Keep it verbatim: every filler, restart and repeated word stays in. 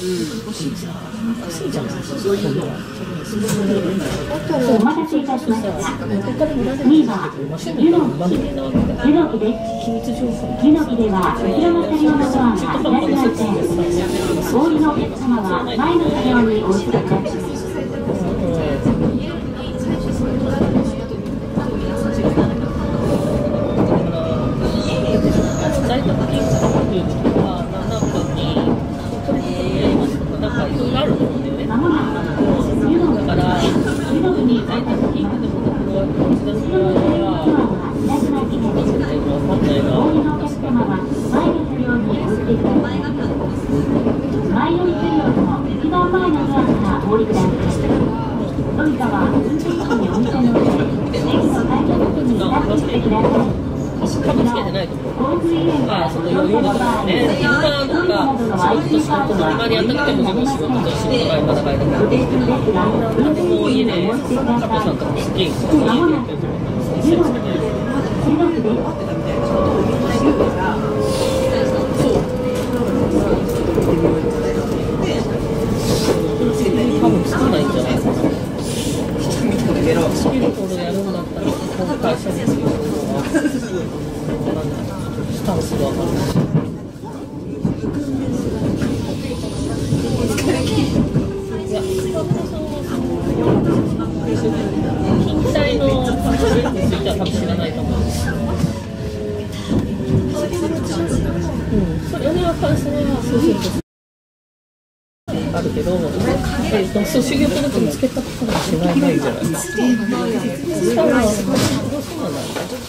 欲しいじゃん。欲しいじゃん。 そういうのは。お待たせいたしました。にば湯の木、湯の木です。湯の木では後ろの車両のドアが開きません。お降りのお客様は前の車両にお移りください。 在宅勤務っていうのは何分に取り組みやりますとかなんかいろいろあると思うんだよね。だから日本に在宅勤務でもこの持ち出す場合は問題が確かに。 前より車両の一番前のドアからお降りください。ドリカは運転士にお店の上、駅の改札口にタッチしてください。 株つけてないと思う。ああ、その余裕のところね。今なんか仕事と仕事の合間にやったくても自分仕事と仕事が今だからだから。でも家で加藤さんとかすっげえ家でやってると思う。一緒につけてる。多分つかないんじゃないかな。スピリトルやるんだったらこの会社にするのはスタンスが分かるし。いや、川村さんは近代のパッケージについては多分知らないと思うんです。うん、それはそれはそうそうそう。あるけど、えっと、そう修行届もつけたことが違いないじゃないですか。そうなんだ。